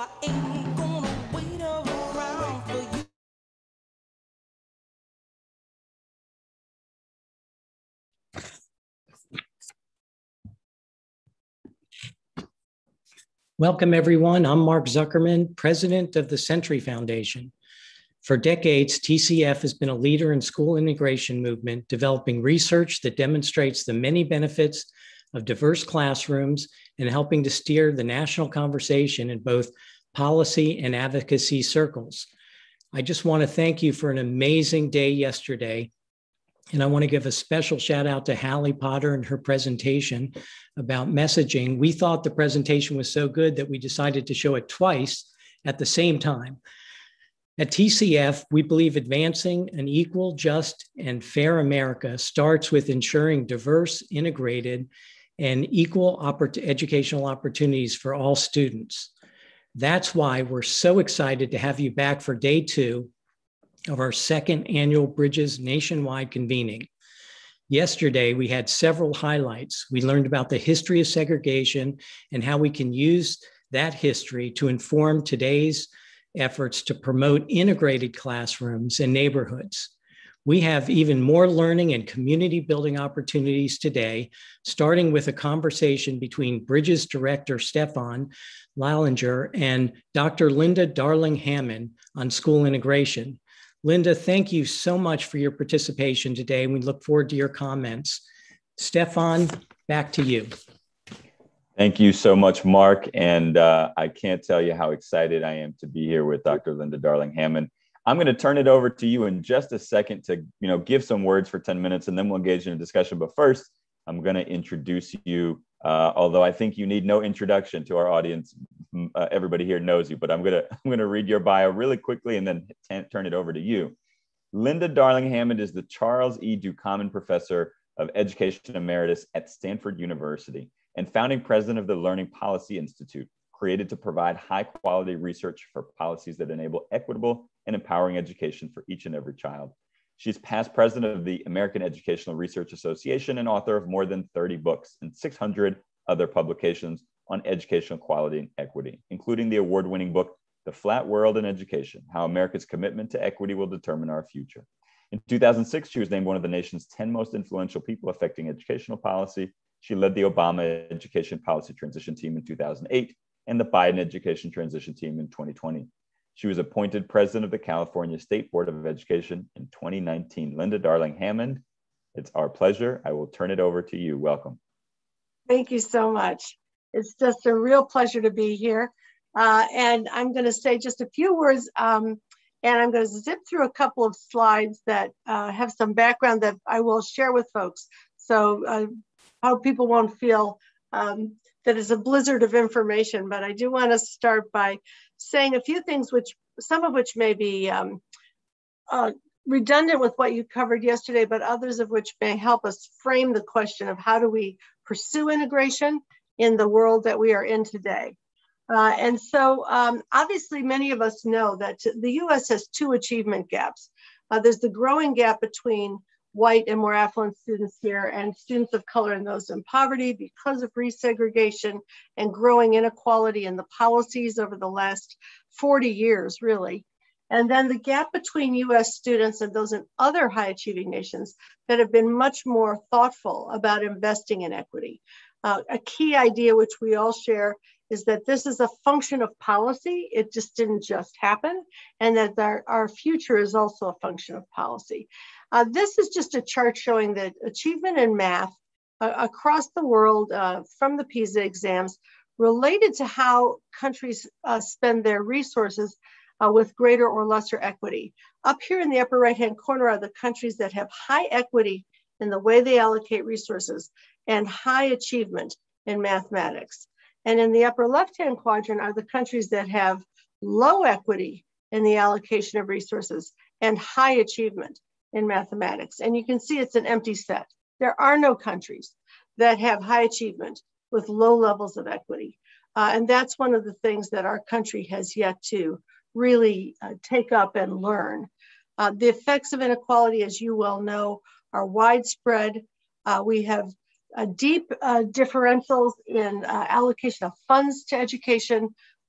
I ain't gonna wait around for you. Welcome, everyone. I'm Mark Zuckerman, president of the Century Foundation. For decades, TCF has been a leader in school integration movement, developing research that demonstrates the many benefits of diverse classrooms and helping to steer the national conversation in both policy and advocacy circles. I just want to thank you for an amazing day yesterday. And I want to give a special shout out to Hallie Potter and her presentation about messaging. We thought the presentation was so good that we decided to show it twice at the same time. At TCF, we believe advancing an equal, just, and fair America starts with ensuring diverse, integrated, and equal educational opportunities for all students. That's why we're so excited to have you back for day 2 of our second annual Bridges nationwide convening. Yesterday, we had several highlights. We learned about the history of segregation and how we can use that history to inform today's efforts to promote integrated classrooms and neighborhoods. We have even more learning and community building opportunities today, starting with a conversation between Bridges Director Stefan Lallinger and Dr. Linda Darling-Hammond on school integration. Linda, thank you so much for your participation today. We look forward to your comments. Stefan, back to you. Thank you so much, Mark. And I can't tell you how excited I am to be here with Dr. Linda Darling-Hammond. I'm going to turn it over to you in just a second to give some words for 10 minutes, and then we'll engage in a discussion. But first, I'm going to introduce you, although I think you need no introduction to our audience. Everybody here knows you, but I'm going to read your bio really quickly and then turn it over to you. Linda Darling-Hammond is the Charles E. Ducommun Professor of Education Emeritus at Stanford University and founding president of the Learning Policy Institute, created to provide high-quality research for policies that enable equitable and empowering education for each and every child. She's past president of the American Educational Research Association and author of more than 30 books and 600 other publications on educational quality and equity, including the award-winning book, The Flat World in Education, How America's Commitment to Equity Will Determine Our Future. In 2006, she was named one of the nation's 10 most influential people affecting educational policy. She led the Obama Education Policy Transition Team in 2008 and the Biden Education Transition Team in 2020. She was appointed president of the California State Board of Education in 2019. Linda Darling-Hammond, it's our pleasure. I will turn it over to you. Welcome. Thank you so much. It's just a real pleasure to be here. And I'm going to say just a few words, and I'm going to zip through a couple of slides that have some background that I will share with folks. So how people won't feel that it's a blizzard of information, but I do want to start by saying a few things, some of which may be redundant with what you covered yesterday, but others of which may help us frame the question of how do we pursue integration in the world that we are in today. And so obviously many of us know that the US has 2 achievement gaps. There's the growing gap between white and more affluent students here and students of color and those in poverty because of resegregation and growing inequality in the policies over the last 40 years, really. And then the gap between US students and those in other high achieving nations that have been much more thoughtful about investing in equity. A key idea which we all share is that this is a function of policy. It just didn't just happen. And that our future is also a function of policy. This is just a chart showing the achievement in math across the world from the PISA exams related to how countries spend their resources with greater or lesser equity. Up here in the upper right-hand corner are the countries that have high equity in the way they allocate resources and high achievement in mathematics. And in the upper left-hand quadrant are the countries that have low equity in the allocation of resources and high achievement in mathematics. And you can see it's an empty set. There are no countries that have high achievement with low levels of equity. And that's one of the things that our country has yet to really take up and learn. The effects of inequality, as you well know, are widespread. We have deep differentials in allocation of funds to education,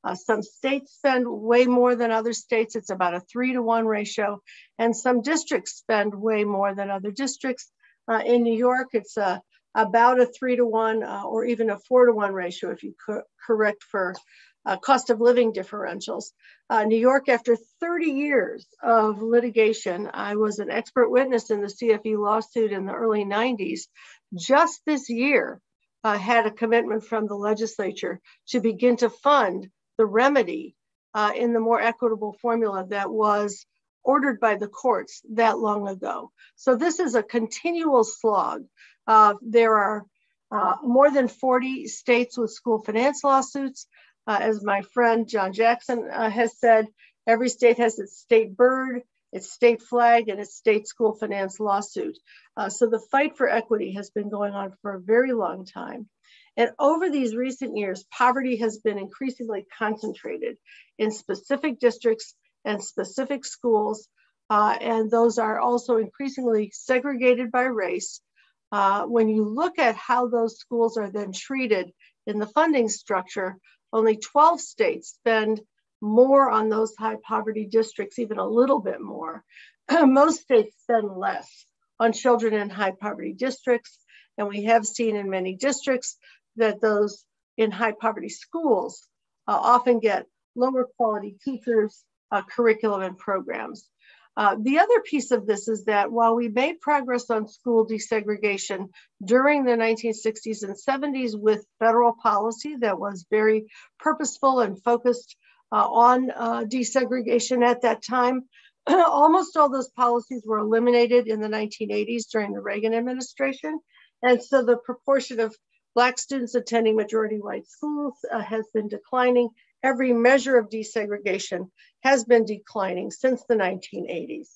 Some states spend way more than other states. It's about a 3-to-1 ratio. And some districts spend way more than other districts. In New York, it's about a 3-to-1 or even a 4-to-1 ratio if you correct for cost of living differentials. New York, after 30 years of litigation, I was an expert witness in the CFE lawsuit in the early 90s. Just this year, had a commitment from the legislature to begin to fund the remedy in the more equitable formula that was ordered by the courts that long ago. So this is a continual slog. There are more than 40 states with school finance lawsuits. As my friend John Jackson has said, every state has its state bird, its state flag, and its state school finance lawsuit. So the fight for equity has been going on for a very long time. And over these recent years, poverty has been increasingly concentrated in specific districts and specific schools. And those are also increasingly segregated by race. When you look at how those schools are then treated in the funding structure, only 12 states spend more on those high poverty districts, even a little bit more. Most states spend less on children in high poverty districts. And we have seen in many districts that those in high poverty schools often get lower quality teachers, curriculum, and programs. The other piece of this is that while we made progress on school desegregation during the 1960s and 70s with federal policy that was very purposeful and focused on desegregation at that time, almost all those policies were eliminated in the 1980s during the Reagan administration. And so the proportion of Black students attending majority white schools has been declining. Every measure of desegregation has been declining since the 1980s.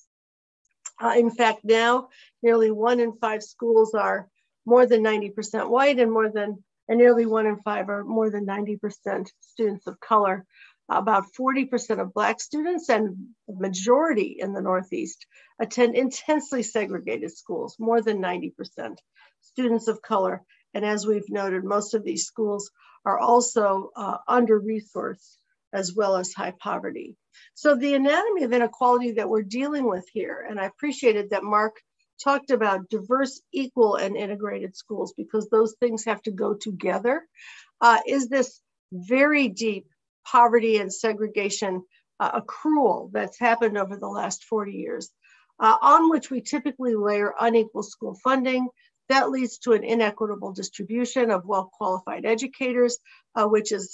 In fact, now nearly 1 in 5 schools are more than 90% white, and nearly 1 in 5 are more than 90% students of color. About 40% of Black students and the majority in the Northeast attend intensely segregated schools, more than 90% students of color. And as we've noted, most of these schools are also under-resourced as well as high poverty. So the anatomy of inequality that we're dealing with here, and I appreciated that Mark talked about diverse, equal, and integrated schools because those things have to go together, is this very deep poverty and segregation accrual that's happened over the last 40 years, on which we typically layer unequal school funding. That leads to an inequitable distribution of well-qualified educators, which is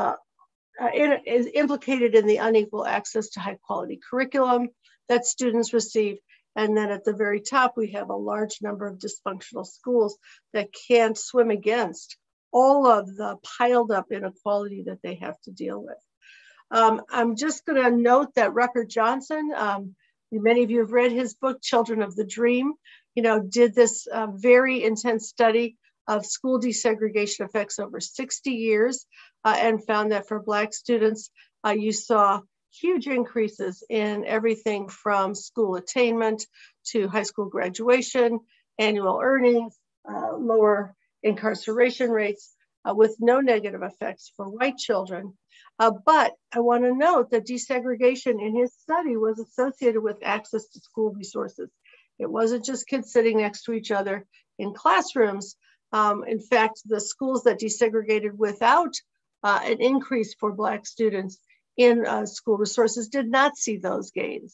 implicated in the unequal access to high-quality curriculum that students receive. And then at the very top, we have a large number of dysfunctional schools that can't swim against all of the piled up inequality that they have to deal with. I'm just going to note that Rucker Johnson, many of you have read his book, Children of the Dream, did this very intense study of school desegregation effects over 60 years and found that for Black students, you saw huge increases in everything from school attainment to high school graduation, annual earnings, lower incarceration rates, with no negative effects for white children. But I want to note that desegregation in his study was associated with access to school resources. It wasn't just kids sitting next to each other in classrooms. In fact, the schools that desegregated without an increase for Black students in school resources did not see those gains.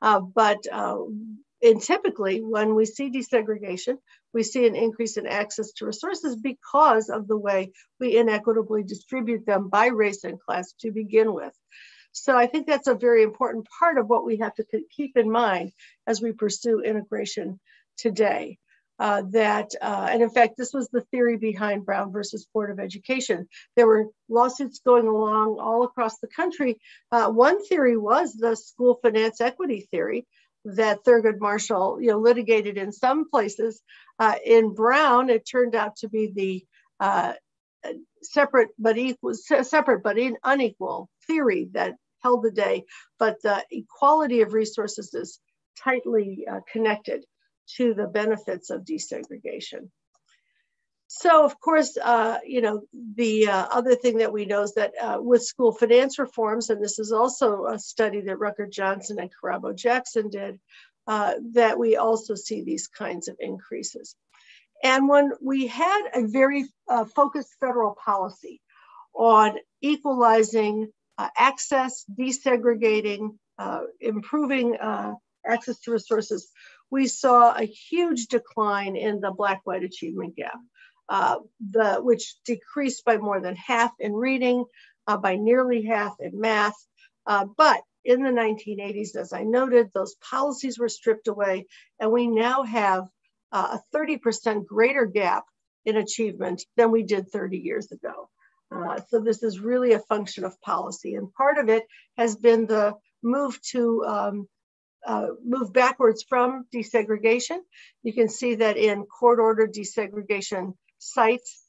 And typically, when we see desegregation, we see an increase in access to resources because of the way we inequitably distribute them by race and class to begin with. So I think that's a very important part of what we have to keep in mind as we pursue integration today. And in fact, this was the theory behind Brown versus Board of Education. There were lawsuits going along all across the country. One theory was the school finance equity theory that Thurgood Marshall litigated in some places. In Brown, it turned out to be the separate but unequal theory that held the day, but the equality of resources is tightly connected to the benefits of desegregation. So, of course, the other thing that we know is that with school finance reforms, and this is also a study that Rucker Johnson and Carabo Jackson did, that we also see these kinds of increases. And when we had a very focused federal policy on equalizing access, desegregating, improving access to resources, we saw a huge decline in the Black-white achievement gap, which decreased by more than half in reading, by nearly half in math. But in the 1980s, as I noted, those policies were stripped away, and we now have a 30% greater gap in achievement than we did 30 years ago. So this is really a function of policy, and part of it has been the move to move backwards from desegregation. You can see that in court-ordered desegregation sites,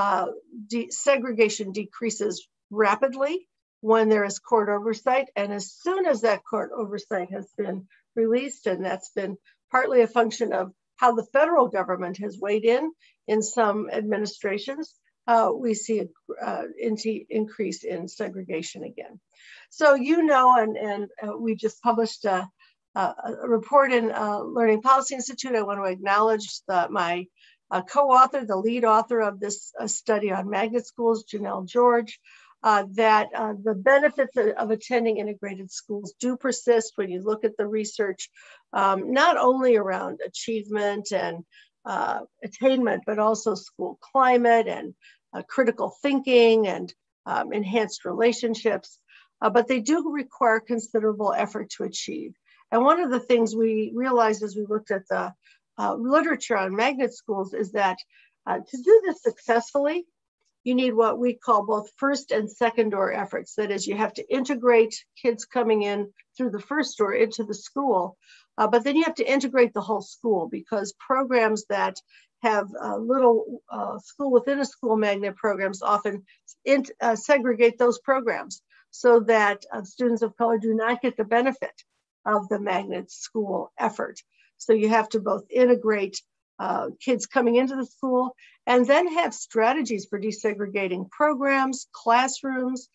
segregation decreases rapidly when there is court oversight, and as soon as that court oversight has been released, and that's been partly a function of how the federal government has weighed in some administrations, we see an increase in segregation again. So, and we just published a report in Learning Policy Institute. I want to acknowledge my co-author, the lead author of this study on magnet schools, Janelle George, that the benefits of attending integrated schools do persist when you look at the research, not only around achievement and attainment, but also school climate and critical thinking and enhanced relationships. But they do require considerable effort to achieve. And one of the things we realized as we looked at the literature on magnet schools is that to do this successfully, you need what we call both first and second door efforts. That is, you have to integrate kids coming in through the first door into the school, but then you have to integrate the whole school, because programs that have little school within a school magnet programs often segregate those programs so that students of color do not get the benefit of the magnet school effort. So you have to both integrate kids coming into the school and then have strategies for desegregating programs, classrooms,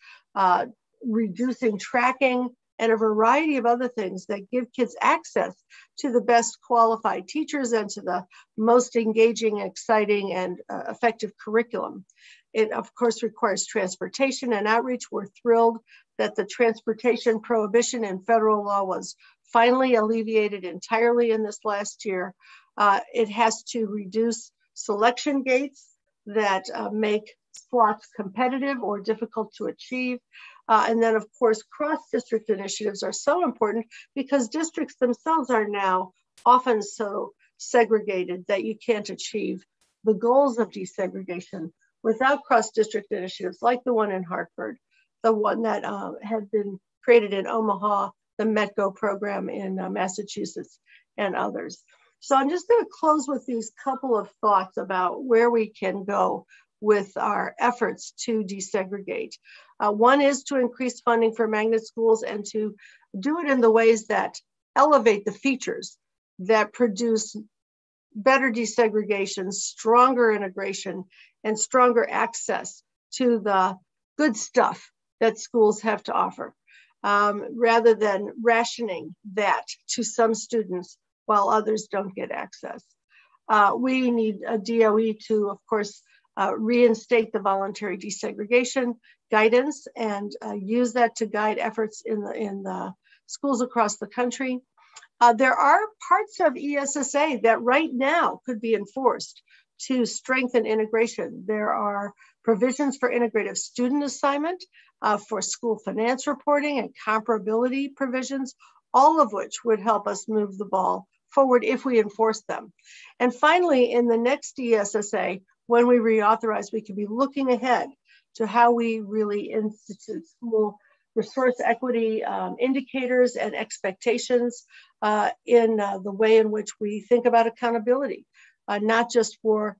reducing tracking, and a variety of other things that give kids access to the best qualified teachers and to the most engaging, exciting, and effective curriculum. It, of course, requires transportation and outreach. We're thrilled that the transportation prohibition in federal law was finally alleviated entirely in this last year. It has to reduce selection gates that make slots competitive or difficult to achieve. And then, of course, cross-district initiatives are so important because districts themselves are now often so segregated that you can't achieve the goals of desegregation without cross-district initiatives like the one in Hartford, the one that had been created in Omaha, the METGO program in Massachusetts, and others. So I'm just going to close with these couple of thoughts about where we can go with our efforts to desegregate. One is to increase funding for magnet schools and to do it in the ways that elevate the features that produce better desegregation, stronger integration, and stronger access to the good stuff that schools have to offer, rather than rationing that to some students while others don't get access. We need a DOE to, of course, reinstate the voluntary desegregation guidance and use that to guide efforts in the schools across the country. There are parts of ESSA that right now could be enforced to strengthen integration. There are provisions for integrative student assignment, for school finance reporting and comparability provisions, all of which would help us move the ball forward if we enforce them. And finally, in the next ESSA, when we reauthorize, we can be looking ahead to how we really institute school resource equity indicators and expectations in the way in which we think about accountability, not just for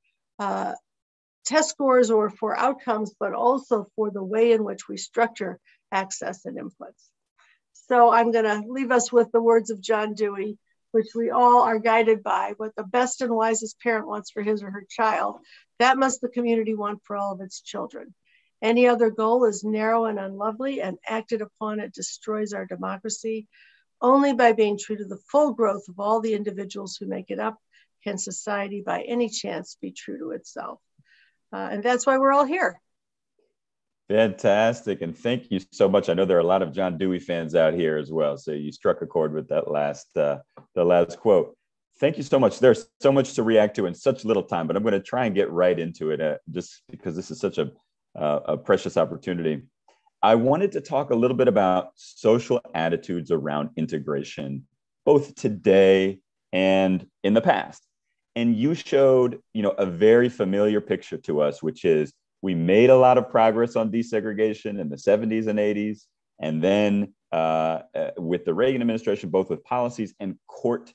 test scores or for outcomes, but also for the way in which we structure access and inputs. So I'm going to leave us with the words of John Dewey, which we all are guided by, what the best and wisest parent wants for his or her child, That must the community want for all of its children. Any other goal is narrow and unlovely, and acted upon it destroys our democracy. Only by being true to the full growth of all the individuals who make it up can society by any chance be true to itself. And that's why we're all here. Fantastic. And thank you so much. I know there are a lot of John Dewey fans out here as well. So you struck a chord with that the last quote. Thank you so much. There's so much to react to in such little time, but I'm going to try and get right into it just because this is such a precious opportunity. I wanted to talk a little bit about social attitudes around integration, both today and in the past. And you showed, a very familiar picture to us, which is we made a lot of progress on desegregation in the 70s and 80s. And then with the Reagan administration, both with policies and court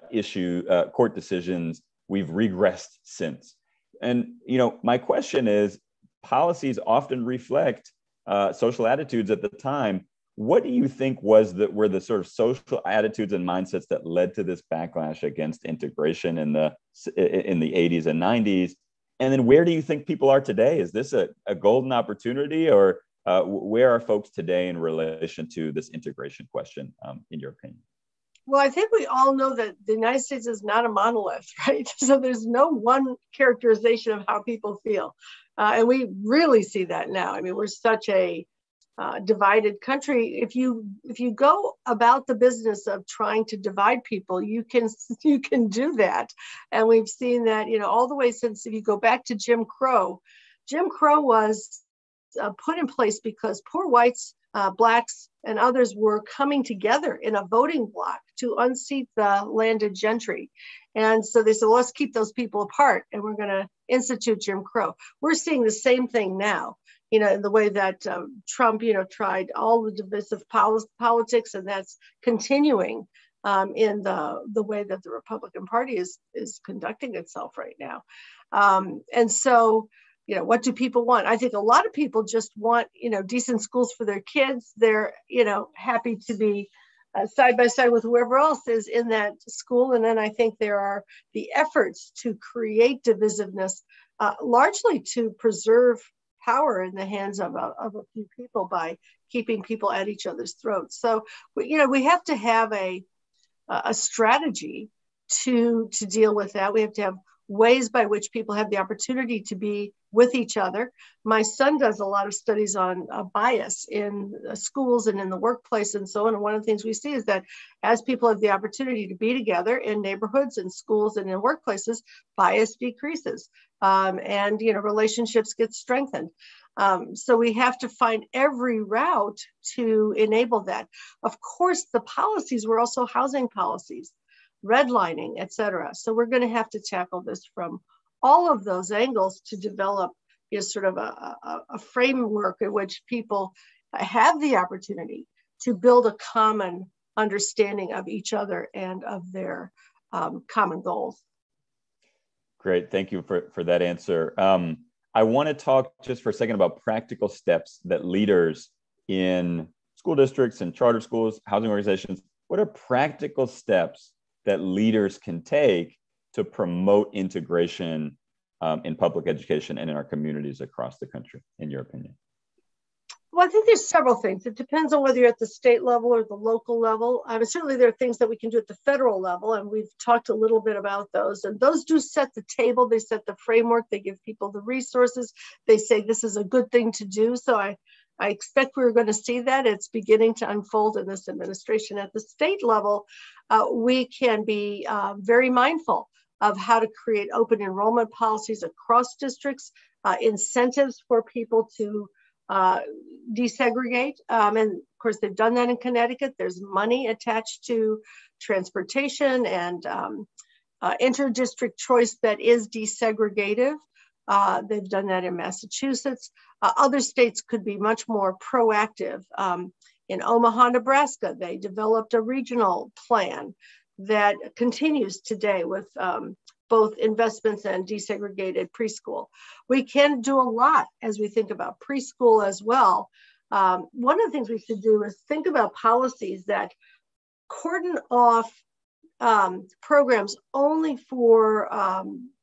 decisions, we've regressed since. And, my question is, policies often reflect social attitudes at the time. What do you think were the sort of social attitudes and mindsets that led to this backlash against integration in the 80s and 90s? And then where do you think people are today? Is this a golden opportunity, or where are folks today in relation to this integration question, in your opinion? Well, I think we all know that the United States is not a monolith, right? So there's no one characterization of how people feel. And we really see that now. I mean, we're such a divided country. If you go about the business of trying to divide people, you can do that. And we've seen that, all the way since, if you go back to Jim Crow was put in place because poor whites, Blacks, and others were coming together in a voting bloc to unseat the landed gentry. And so they said, well, let's keep those people apart, and we're going to institute Jim Crow. We're seeing the same thing now, in the way that Trump, tried all the divisive politics, and that's continuing in the way that the Republican Party is conducting itself right now. And so, what do people want? I think a lot of people just want, decent schools for their kids. They're, happy to be side by side with whoever else is in that school. And then I think there are the efforts to create divisiveness, largely to preserve power in the hands of a few people by keeping people at each other's throats. So, we have to have a strategy to deal with that. We have to have ways by which people have the opportunity to be with each other. My son does a lot of studies on bias in schools and in the workplace and so on. And one of the things we see is that as people have the opportunity to be together in neighborhoods and schools and in workplaces, bias decreases, and relationships get strengthened. So we have to find every route to enable that. Of course, the policies were also housing policies, redlining, et cetera. So we're going to have to tackle this from all of those angles to develop sort of a framework in which people have the opportunity to build a common understanding of each other and of their common goals. Great, thank you for that answer. I want to talk just for a second about practical steps that leaders in school districts and charter schools, housing organizations, what are practical steps that leaders can take to promote integration in public education and in our communities across the country, in your opinion? Well, I think there's several things. It depends on whether you're at the state level or the local level. Certainly there are things that we can do at the federal level, and we've talked a little bit about those. And those do set the table. They set the framework. They give people the resources. They say this is a good thing to do. So I expect we're going to see that. It's beginning to unfold in this administration. At the state level, we can be very mindful of how to create open enrollment policies across districts, incentives for people to desegregate. And of course, they've done that in Connecticut. There's money attached to transportation and inter-district choice that is desegregative. They've done that in Massachusetts. Other states could be much more proactive. In Omaha, Nebraska, they developed a regional plan that continues today with both investments and desegregated preschool. We can do a lot as we think about preschool as well. One of the things we should do is think about policies that cordon off programs only for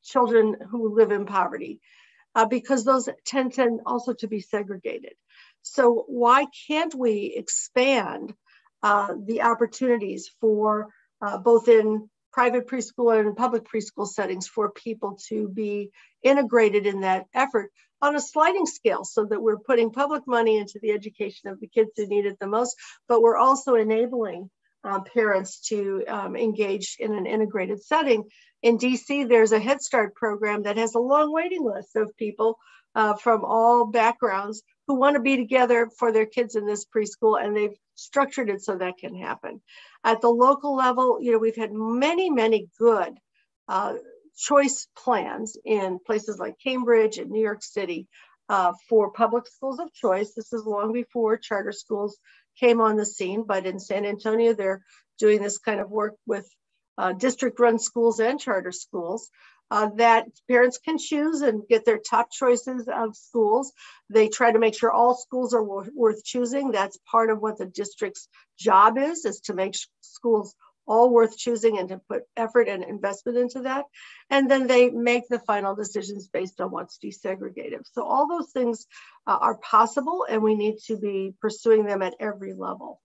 children who live in poverty, because those tend also to be segregated. So why can't we expand the opportunities for both in private preschool and public preschool settings for people to be integrated in that effort on a sliding scale, so that we're putting public money into the education of the kids who need it the most, but we're also enabling parents to engage in an integrated setting. In DC, there's a Head Start program that has a long waiting list of people from all backgrounds who want to be together for their kids in this preschool, and they've structured it so that can happen. At the local level, we've had many, many good choice plans in places like Cambridge and New York City for public schools of choice. This is long before charter schools came on the scene, but in San Antonio, they're doing this kind of work with district-run schools and charter schools that parents can choose and get their top choices of schools. They try to make sure all schools are worth choosing. That's part of what the district's job is to make schools all worth choosing and to put effort and investment into that. And then they make the final decisions based on what's desegregative. So all those things are possible, and we need to be pursuing them at every level.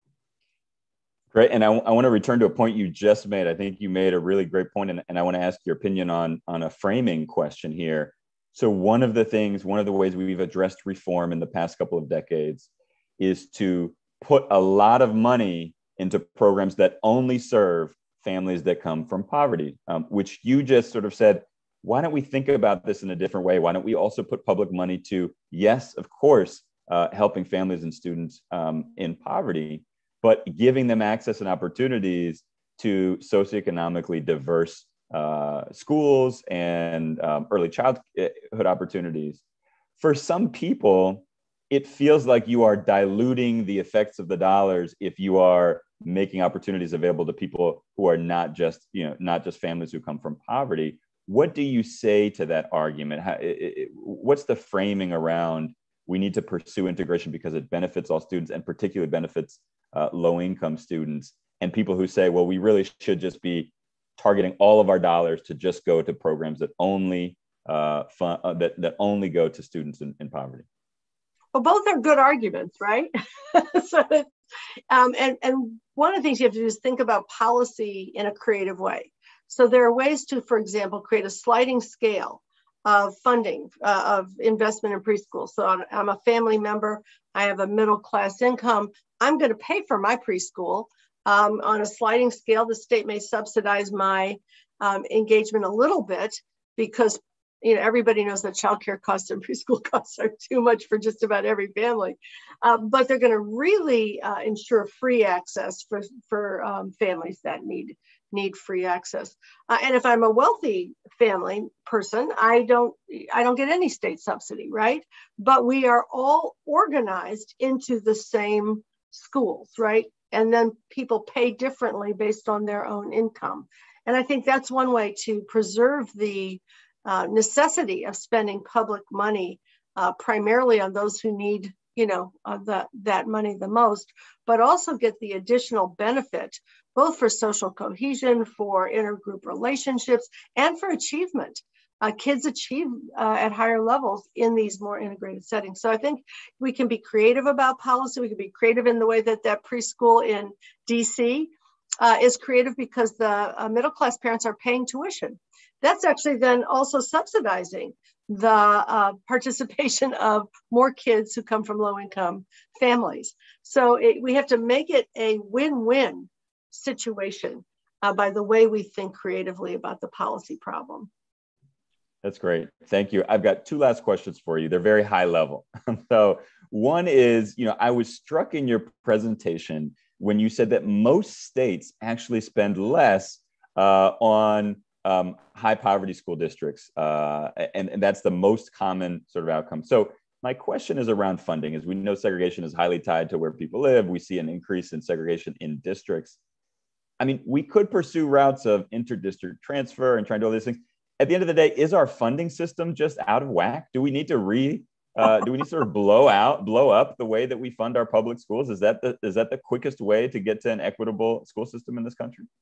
Great. And I want to return to a point you just made. I think you made a really great point, and I want to ask your opinion on a framing question here. So one of the ways we've addressed reform in the past couple of decades is to put a lot of money into programs that only serve families that come from poverty, which you just sort of said, why don't we think about this in a different way? Why don't we also put public money to, yes, of course, helping families and students in poverty, but giving them access and opportunities to socioeconomically diverse schools and early childhood opportunities. For some people, it feels like you are diluting the effects of the dollars if you are making opportunities available to people who are not just families who come from poverty. What do you say to that argument? What's the framing around we need to pursue integration because it benefits all students and particularly benefits low-income students, and people who say, well, we really should just be targeting all of our dollars to just go to programs that only that only go to students in poverty? Well, both are good arguments, right? And one of the things you have to do is think about policy in a creative way. So there are ways to, for example, create a sliding scale of funding, of investment in preschool. So I'm a family member, I have a middle class income, I'm going to pay for my preschool. On a sliding scale, the state may subsidize my engagement a little bit because everybody knows that childcare costs and preschool costs are too much for just about every family, but they're going to really ensure free access for families that need free access. And if I'm a wealthy family person, I don't get any state subsidy, right? But we are all organized into the same schools, right? And then people pay differently based on their own income. And I think that's one way to preserve the necessity of spending public money primarily on those who need that money the most, but also get the additional benefit both for social cohesion, for intergroup relationships, and for achievement. Kids achieve at higher levels in these more integrated settings. So I think we can be creative about policy. We can be creative in the way that preschool in DC is creative because the middle class parents are paying tuition. That's actually then also subsidizing the participation of more kids who come from low-income families. So we have to make it a win-win situation by the way we think creatively about the policy problem. That's great. Thank you. I've got two last questions for you. They're very high level. So one is, I was struck in your presentation when you said that most states actually spend less on high poverty school districts. And that's the most common sort of outcome. So my question is around funding. As we know, segregation is highly tied to where people live. We see an increase in segregation in districts. I mean, we could pursue routes of inter-district transfer and trying to do all these things. At the end of the day, is our funding system just out of whack? Do we need to sort of blow up the way that we fund our public schools? Is that the quickest way to get to an equitable school system in this country?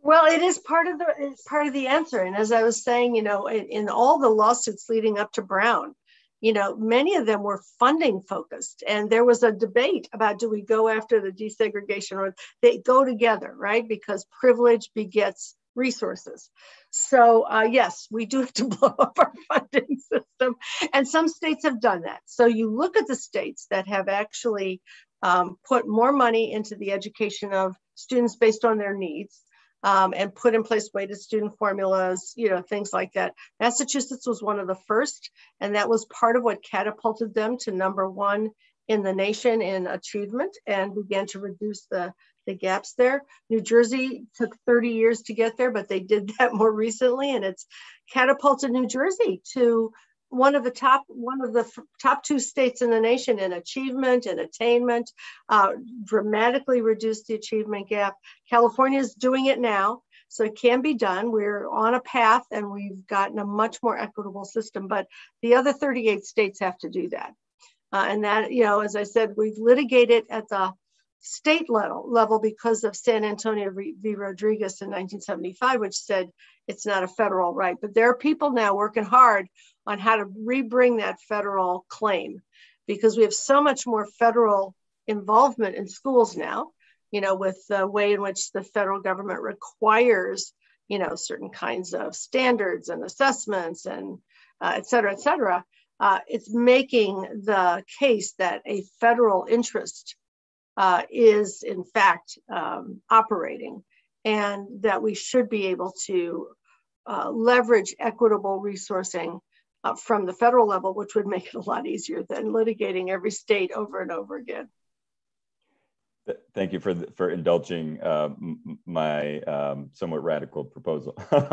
Well, it is part of the answer. And as I was saying, in all the lawsuits leading up to Brown, many of them were funding focused. And there was a debate about, do we go after the desegregation, or they go together, right? Because privilege begets resources. So yes, we do have to blow up our funding system. And some states have done that. So you look at the states that have actually put more money into the education of students based on their needs. And put in place weighted student formulas, things like that. Massachusetts was one of the first, and that was part of what catapulted them to #1 in the nation in achievement and began to reduce the gaps there. New Jersey took 30 years to get there, but they did that more recently, and it's catapulted New Jersey to one of the top 2 states in the nation in achievement and attainment, dramatically reduced the achievement gap. California is doing it now, so it can be done. We're on a path, and we've gotten a much more equitable system, but the other 38 states have to do that. And that, as I said, we've litigated at the state level because of San Antonio v. Rodriguez in 1975, which said it's not a federal right. But there are people now working hard on how to rebring that federal claim, because we have so much more federal involvement in schools now, with the way in which the federal government requires, certain kinds of standards and assessments and et cetera, et cetera. It's making the case that a federal interest is in fact operating, and that we should be able to leverage equitable resourcing from the federal level, which would make it a lot easier than litigating every state over and over again. Thank you for indulging my somewhat radical proposal.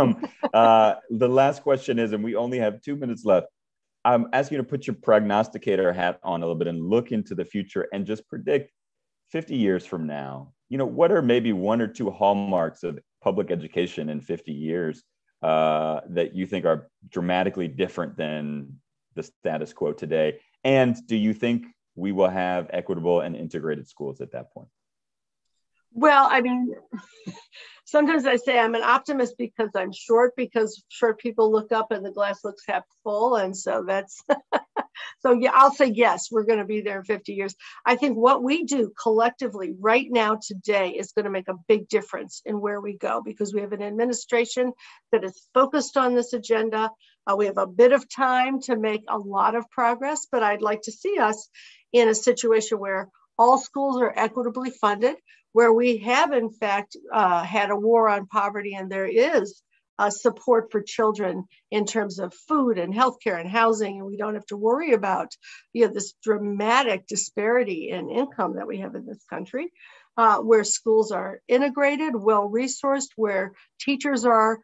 The last question is, and we only have 2 minutes left, I'm asking you to put your prognosticator hat on a little bit and look into the future and just predict 50 years from now. What are maybe 1 or 2 hallmarks of public education in 50 years that you think are dramatically different than the status quo today? And do you think we will have equitable and integrated schools at that point? Well, sometimes I say I'm an optimist because I'm short, because short people look up and the glass looks half full. And so that's, so yeah, I'll say yes, we're going to be there in 50 years. I think what we do collectively right now today is going to make a big difference in where we go, because we have an administration that is focused on this agenda. We have a bit of time to make a lot of progress, but I'd like to see us in a situation where all schools are equitably funded, where we have in fact had a war on poverty, and there is support for children in terms of food and healthcare and housing, and we don't have to worry about this dramatic disparity in income that we have in this country, where schools are integrated, well-resourced, where teachers are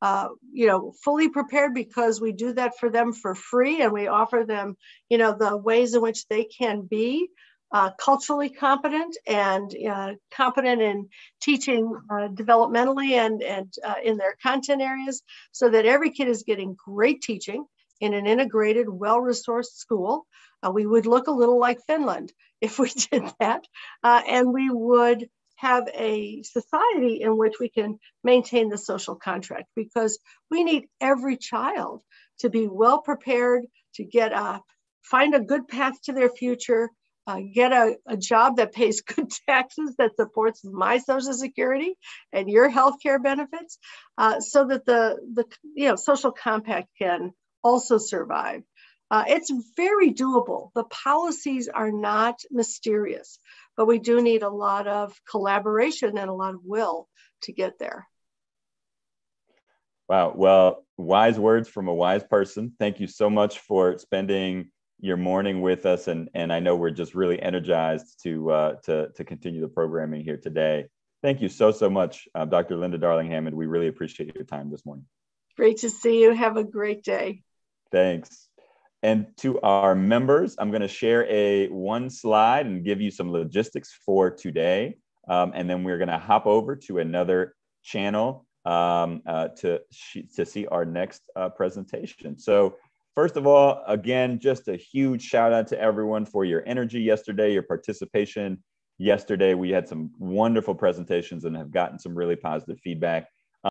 fully prepared, because we do that for them for free, and we offer them the ways in which they can be culturally competent and competent in teaching developmentally and in their content areas, so that every kid is getting great teaching in an integrated, well-resourced school. We would look a little like Finland if we did that, and we would have a society in which we can maintain the social contract, because we need every child to be well prepared to find a good path to their future, get a job that pays good taxes, that supports my Social Security and your healthcare benefits, so that the social compact can also survive. It's very doable. The policies are not mysterious, but we do need a lot of collaboration and a lot of will to get there. Wow. Well, wise words from a wise person. Thank you so much for spending your morning with us. And I know we're just really energized to continue the programming here today. Thank you so much, Dr. Linda Darling-Hammond. We really appreciate your time this morning. Great to see you. Have a great day. Thanks. And to our members, I'm going to share one slide and give you some logistics for today. And then we're going to hop over to another channel to see our next presentation. So first of all, again, just a huge shout out to everyone for your energy yesterday, your participation yesterday. We had some wonderful presentations and have gotten some really positive feedback.